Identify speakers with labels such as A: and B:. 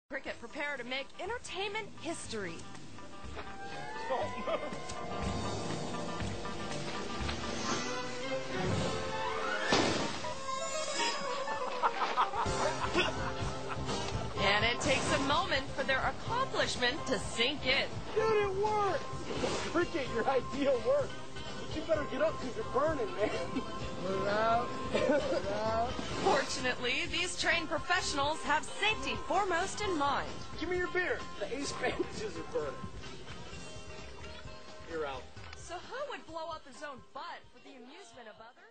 A: Cricket prepare to make entertainment history. And it takes a moment for their accomplishment to sink in.
B: Dude, it worked! Cricket, your idea worked. But you better get up because you're burning, man. Move out. Move out.
A: Fortunately, these trained professionals have safety foremost in mind.
B: Give me your beer. The ace bandages are burning. You're out.
A: So who would blow up his own butt for the amusement of others?